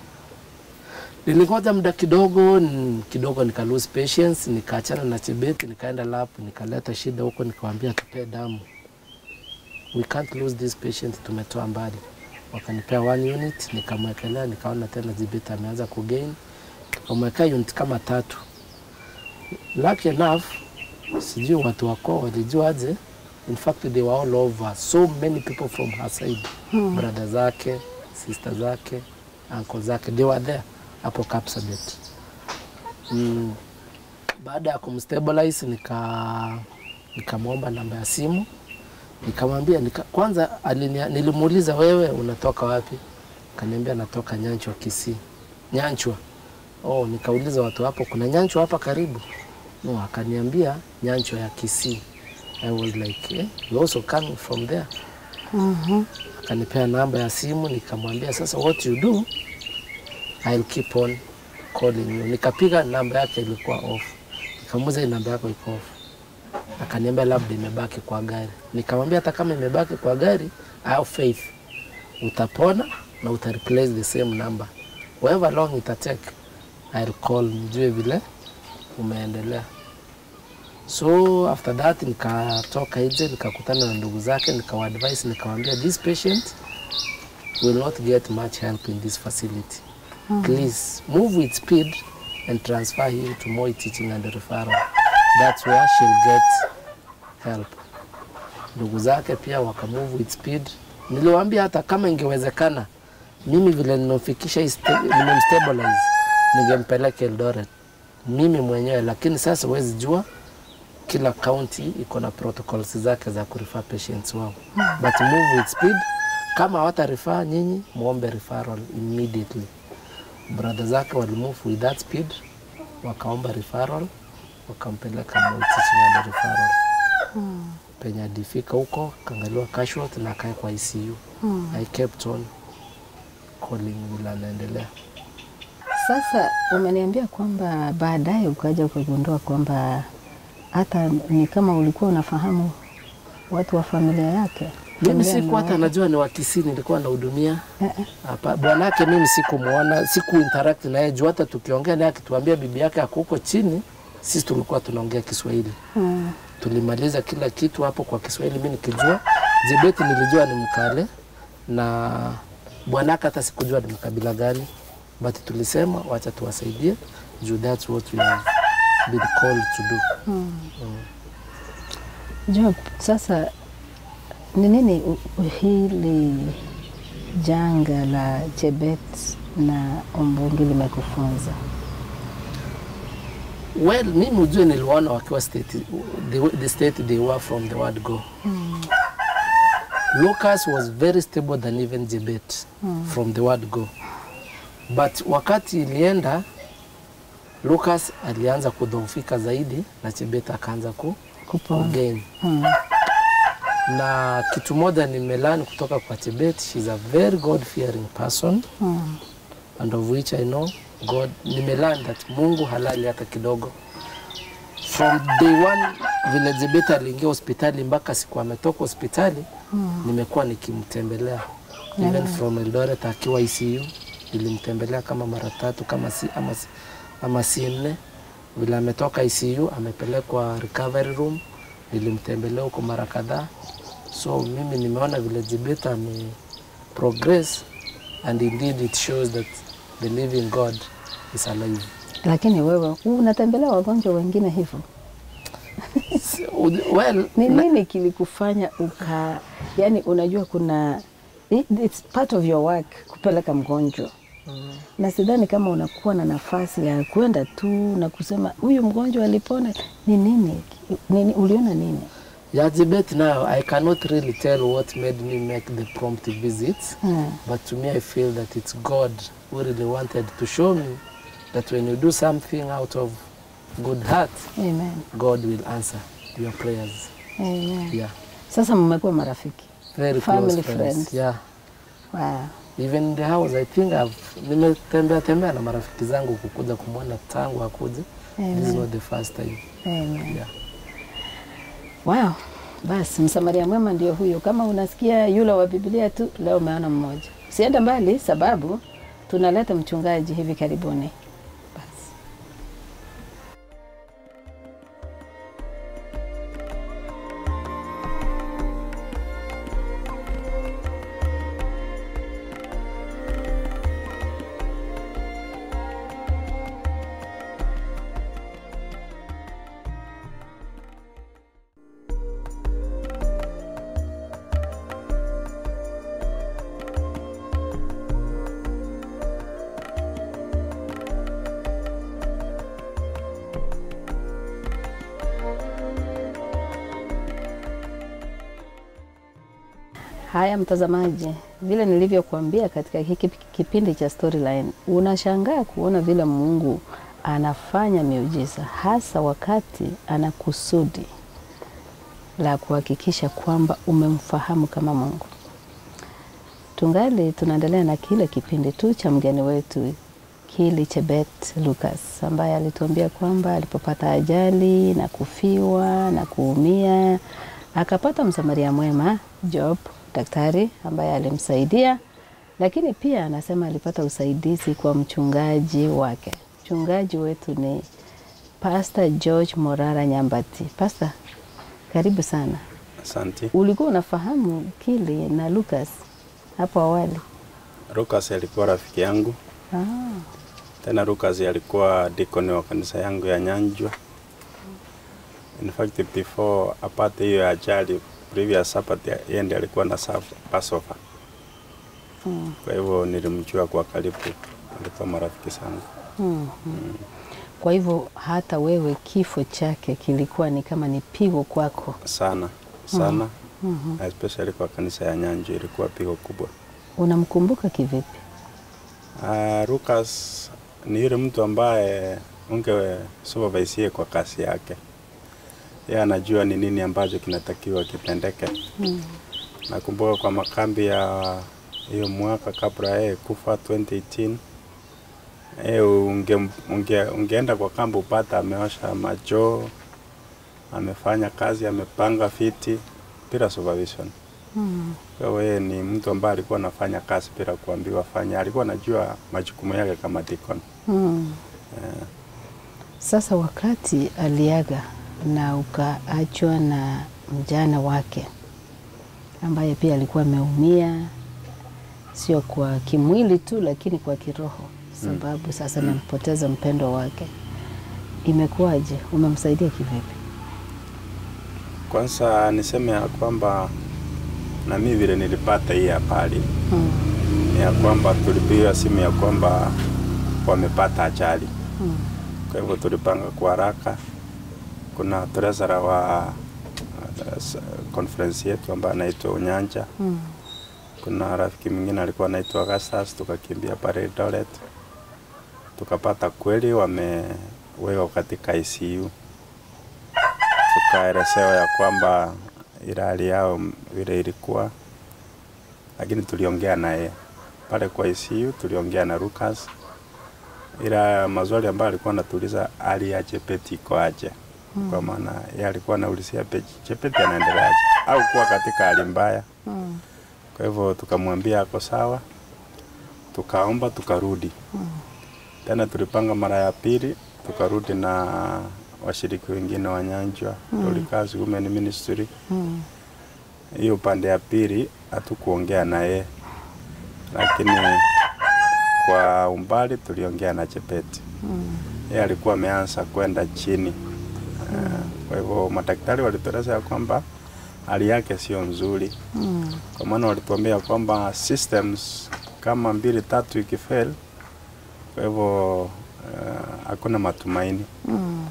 Nilingoja muda kidogo, kidogo nika lose patience, nikaachana na Jibet, nikaenda lab, nikaleta shida huko, nikamwambia tupe damu. We can't lose this patient, tumetoa mbali. Wakanipea one unit, nikamwekelea, nikaona tena Jibet ameanza kugain. Tukamwekea unit kama tatu. Lucky enough, sijui watu wako walijua aje. In fact, they were all over. So many people from her side. Hmm. Brother zake, sister zake, uncle zake, they were there. Hapo Kapsabet. Mm. Baada ya kumstabilize nika nikamwomba namba ya simu. Nikamwambia nika, kwanza alinia, nilimuuliza wewe unatoka wapi? Kaniambia natoka Nyanchwa Kisii. Nyanchwa. Oh, nikauliza watu hapo kuna Nyancho hapa karibu? No, akaniambia Nyancho ya Kisii. I was like, eh, you also coming from there? Mhm. Akanipea namba ya simu, nikamwambia sasa what you do, I'll keep on calling you. Nikapiga, namba yake ilikuwa off. Nikamuuliza hii namba yako iko off. Akaniambia labda imebaki kwa gari. Nikamwambia hata kama imebaki kwa gari, I have faith. Utapona na uta replace the same number. However long it take, I'll call nijue vile umeendelea. So after that nikatoka nje, nikakutana na ndugu zake, nikawaadvise, nikamwambia this patient will not get much help in this facility. Mm. Please move with speed and transfer him to Moi Teaching and Referral. That's where she'll get help. Ndugu zake pia wakamove with speed. Niliwaambia hata kama ingewezekana mimi vile ninofikisha nimemstabilize ningempeleka Eldoret mimi mwenyewe, lakini sasa huwezi jua kila county iko na protocols zake za kurefer patients wao. But move with speed. Kama hawata refer nyinyi, muombe referral immediately. Brother zake wali move with that speed, wakaomba referral, wakampeleka Moi Teaching and Referral. Hmm. Penye alifika huko, kaangaliwa casualty na akae kwa I C U. Hmm. I kept on calling vile anaendelea. Sasa umeniambia kwamba baadaye ukaja ukagundua kwamba hata ni kama ulikuwa unafahamu watu wa familia yake. Mimi siku hata najua ni wa Kisii, nilikuwa nahudumia. Hapa bwanake mimi sikumuona, siku interact naye, juu hata tukiongea naye akituambia bibi yake ako huko chini, sisi tulikuwa tunaongea Kiswahili. Mm. Tulimaliza kila kitu hapo kwa Kiswahili, mimi nikijua. Jebeti nilijua ni Mkale na bwanake hata sikujua ni mkabila gani, but tulisema wacha tuwasaidie, juu that's what we have been called to do. Mm. Mm. Job, sasa ni nini hili janga la Chebet na Ombungi limekufunza? Well, mimi ujue niliona wakiwa state, the, the state they were from the word go. Mm. Lucas was very stable than even Chebet mm. from the word go. But wakati ilienda, Lucas alianza kudhoofika zaidi na Chebet akaanza ku kugain. Mm. Na kitu moja nimelani kutoka kwa Chebet, she's a very God-fearing person. Mm. And of which I know God, nimelani that Mungu halali hata kidogo. From day one, vile Chebet aliingia hospitali mpaka siku ametoka hospitali, mm. nimekuwa nikimtembelea. Mm. Even from Eldoret akiwa I C U, nilimtembelea kama mara tatu kama si ama, ama si nne. Vile ametoka I C U, amepelekwa recovery room, nilimtembelea huko mara kadhaa. So mimi nimeona vile Chebet ame progress, and indeed it shows that the living God is alive. Lakini wewe unatembelea wagonjwa wengine hivyo? Well, ni nini kilikufanya uka, yani unajua kuna it's part of your work kupeleka mgonjwa. Mm. Na sidhani kama unakuwa na nafasi ya kwenda tu na kusema huyu mgonjwa alipona. Ni nini? Nini uliona nini? Yeah, Chebet now, I cannot really tell what made me make the prompt visits, mm. but to me I feel that it's God who really wanted to show me that when you do something out of good heart, Amen. God will answer your prayers. Amen. Yeah. Sasa mmekuwa marafiki. Very family close friends. friends. Yeah. Wow. Even in the house, I think I've nimetembea tembea na marafiki zangu kukuja kumwona tangu akuje. This is not the first time. Amen. Yeah. Wow. Basi msamaria mwema ndio huyo. Kama unasikia yule wa Biblia tu, leo umeona mmoja. Sienda mbali sababu tunaleta mchungaji hivi karibuni. Haya mtazamaji, vile nilivyokuambia katika hiki kipindi cha Storyline, unashangaa kuona vile Mungu anafanya miujiza, hasa wakati ana kusudi la kuhakikisha kwamba umemfahamu kama Mungu. Tungali tunaendelea na kile kipindi tu cha mgeni wetu Kili Chebet Lucas, ambaye alituambia kwamba alipopata ajali na kufiwa na kuumia, akapata msamaria mwema Job, daktari ambaye alimsaidia, lakini pia anasema alipata usaidizi kwa mchungaji wake. Mchungaji wetu ni Pastor George Morara Nyambati. Pastor, karibu sana. Asante. Ulikuwa unafahamu Kili na Lucas hapo awali? Lucas alikuwa rafiki yangu. Ah. Tena Lucas alikuwa deacon wa kanisa yangu ya Nyanjwa. In fact, before apate hiyo ajali, previous Sabbath yeye ndiye alikuwa na Passover. Mm. Kwa hivyo nilimjua kwa karibu, alikuwa marafiki sana. Mm. Mm. Kwa hivyo hata wewe kifo chake kilikuwa ni kama ni pigo kwako? Sana, sana. Mm. Mm -hmm. Especially kwa kanisa ya Nyanjwa ilikuwa pigo kubwa. Unamkumbuka kivipi? Uh, Lucas ni yule mtu ambaye unge supervise kwa kasi yake. Yeye anajua ni nini ambacho kinatakiwa kitendeke. Mm. Nakumbuka kwa makambi ya hiyo mwaka kabla yeye kufa twenty eighteen, eh unge, unge, ungeenda kwa kambi upata ameosha macho, amefanya kazi, amepanga fiti bila supervision. Mm. Kwa hiyo yeye ni mtu ambaye alikuwa anafanya kazi bila kuambiwa fanya, alikuwa anajua majukumu yake kama deacon. Mm. Yeah. Sasa wakati aliaga na ukaachwa na mjana wake ambaye pia alikuwa ameumia, sio kwa kimwili tu lakini kwa kiroho, sababu sasa mm. nampoteza mpendo wake. Imekuwaje? Umemsaidia kivipi? Kwanza niseme ya kwamba na mimi vile nilipata hii habari mm. ya kwamba tulipiga simu ya kwamba wamepata ajali. Mm. Kwa hivyo tulipanga kwa haraka. Kuna treasurer wa uh, conference yetu ambaye anaitwa Unyanja. Mm. Kuna rafiki mwingine alikuwa anaitwa Augustus, tukakimbia pale Eldoret. Tukapata kweli wamewekwa katika I C U. Tukaelezewa ya kwamba ile hali yao vile ilikuwa, lakini tuliongea naye pale kwa I C U, tuliongea na Lucas. Ila maswali ambayo alikuwa anatuuliza hali ya Chebet iko aje. Mm. Kwa maana yeye alikuwa anaulizia Chebet anaendelea aje au kuwa katika hali mbaya. Mm. Kwa hivyo tukamwambia ako sawa, tukaomba, tukarudi. Mm. Tena tulipanga mara ya pili, tukarudi na washiriki wengine wa Nyanjwa, mm. Lucas Women Ministry. Mm. Hiyo pande ya pili hatukuongea na yeye, lakini kwa umbali tuliongea na Chebet. Mm. Yeye alikuwa ameanza kwenda chini. Mm. Uh, kwa hivyo madaktari walitueleza ya kwamba hali yake sio nzuri. Mm. Kwa maana walituambia kwamba systems kama mbili tatu ikifail, kwa hivyo uh, hakuna matumaini. Mm.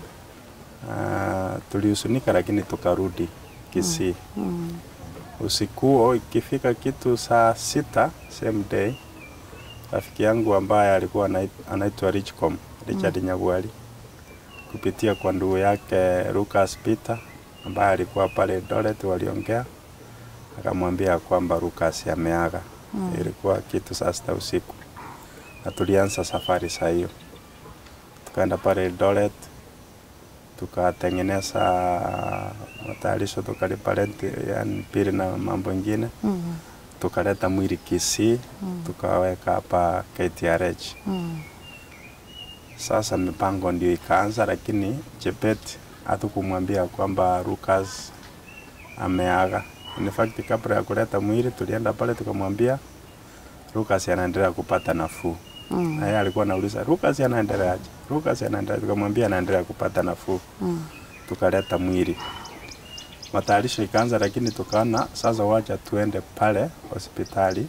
Uh, tulihusunika lakini tukarudi Kisii. Mm. Mm. Usiku huo ikifika kitu saa sita same day, rafiki yangu ambaye alikuwa anaitwa Richcom, Richard mm. Nyagwali, kupitia kwa ndugu yake Lucas Peter ambaye alikuwa pale Eldoret, waliongea, akamwambia kwamba Lucas ameaga. Mm. Ilikuwa kitu saa sita usiku. Na tulianza safari saa hiyo. Tukaenda pale Eldoret, tukatengeneza matayarisho, tukalipa renti ya pili na mambo mengine. Mm. Tukaleta mwili Kisii. Mm. Tukaweka hapa K T R H. Mm. Sasa mipango ndio ikaanza, lakini Chebet hatukumwambia kwamba Lucas ameaga. In fact, kabla ya kuleta mwili tulienda pale tukamwambia Lucas anaendelea kupata nafuu. Mm. Na yeye alikuwa anauliza Lucas anaendelea aje? Lucas anaendelea, tukamwambia anaendelea kupata nafuu. Mm. Tukaleta mwili. Matayarisho ikaanza, lakini tukaona sasa wacha tuende pale hospitali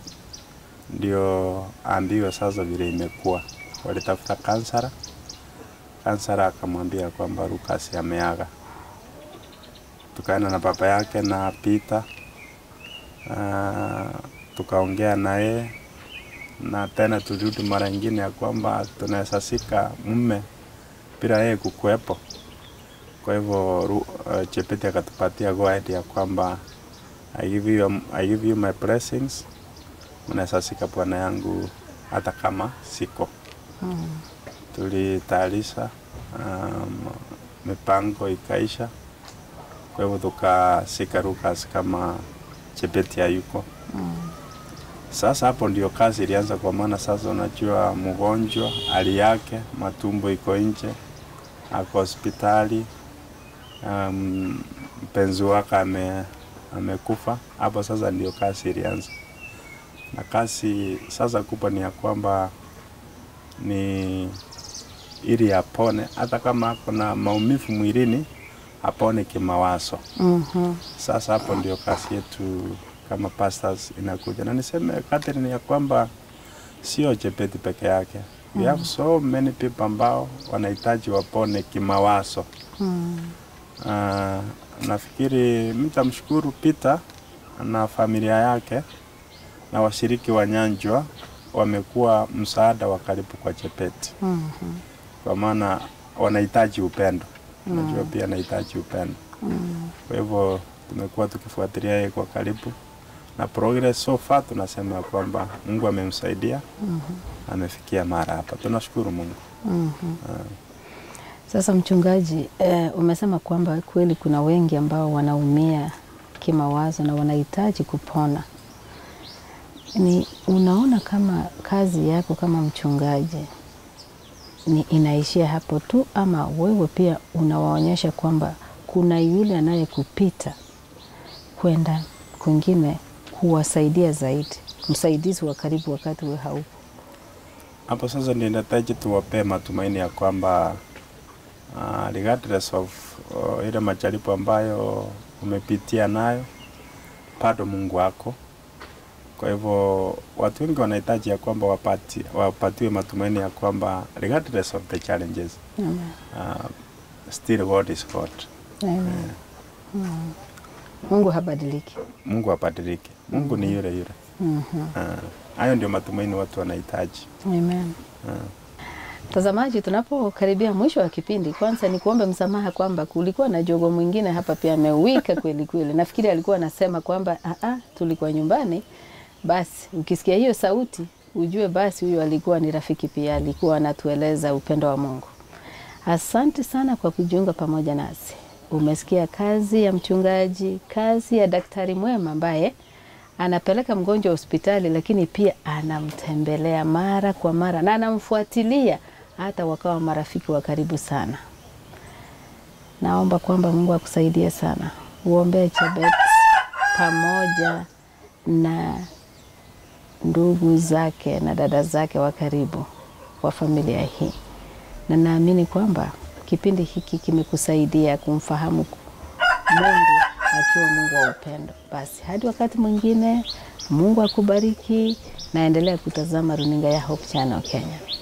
ndio ambiwe sasa vile imekuwa. Walitafuta kansara. Kansara akamwambia kwamba Lucas ameaga. Tukaenda na baba yake na Peter. uh, tukaongea naye na tena tulirudi mara nyingine ya kwamba tunaweza sika mume bila yeye kukuepo. Kwa hivyo uh, Chebet akatupatia go ahead ya kwamba I give you, I give you my blessings, mnaweza sika bwana yangu hata kama siko. Mm. Tulitayarisha um, mipango ikaisha. Kwa hivyo tukasika Lucas kama Chebet hayuko. Mm. Sasa hapo ndio kazi ilianza, kwa maana sasa unajua mgonjwa hali yake, matumbo iko nje, ako hospitali, um, mpenzi wake ame amekufa. Hapo sasa ndio kazi ilianza. Na kazi sasa kubwa ni ya kwamba ni ili apone, hata kama kuna maumivu mwilini apone kimawazo. Mm-hmm. Sasa hapo ndio kazi yetu kama pastors inakuja. Na niseme Catherine ya kwamba sio Chebet peke yake. Mm. We have so many people ambao wanahitaji wapone kimawazo. Mm. Uh, nafikiri mtamshukuru Peter na familia yake na washiriki wa Nyanjwa wamekuwa msaada wa karibu kwa Chebet. Mm-hmm. Kwa maana wanahitaji upendo. Mm. Najua pia anahitaji upendo. Mm. Kwa hivyo tumekuwa tukifuatilia yeye kwa karibu. Na progress so far tunasema kwamba Mungu amemsaidia. Mm-hmm. Amefikia mara hapa. Tunashukuru Mungu. Mm-hmm. Uh. Sasa mchungaji, eh, umesema kwamba kweli kuna wengi ambao wanaumia kimawazo na wanahitaji kupona. Ni unaona kama kazi yako kama mchungaji ni inaishia hapo tu, ama wewe pia unawaonyesha kwamba kuna yule anayekupita kwenda kwingine kuwasaidia zaidi, msaidizi wa karibu wakati wewe haupo? Hapo sasa ndio nahitaji tuwape matumaini ya kwamba uh, regardless of uh, ile majaribu ambayo umepitia nayo, bado Mungu wako. Kwa hivyo watu wengi wanahitaji ya kwamba wapati wapatiwe matumaini ya kwamba regardless of the challenges, mm. uh, still God is God. Amen. Yeah. Mm. Mungu habadiliki. Mungu habadiliki. Mungu, mm -hmm. ni yule yule. Mhm. Mm hayo uh, ndio matumaini watu wanahitaji. Amen. Uh. Tazamaji, tunapokaribia mwisho wa kipindi, kwanza ni kuombe msamaha kwamba kulikuwa na jogo mwingine hapa pia amewika kweli kweli. Nafikiri alikuwa anasema kwamba a a tulikuwa nyumbani. Basi ukisikia hiyo sauti ujue basi huyo alikuwa ni rafiki pia, alikuwa anatueleza upendo wa Mungu. Asante sana kwa kujiunga pamoja nasi. Umesikia kazi ya mchungaji, kazi ya daktari mwema ambaye anapeleka mgonjwa hospitali, lakini pia anamtembelea mara kwa mara na anamfuatilia hata wakawa marafiki wa karibu sana. Naomba kwamba Mungu akusaidie sana. Uombee Chebet pamoja na ndugu zake na dada zake wa karibu wa familia hii. Na naamini kwamba kipindi hiki kimekusaidia kumfahamu Mungu akiwa Mungu wa upendo. Basi hadi wakati mwingine, Mungu akubariki na endelea kutazama runinga ya Hope Channel Kenya.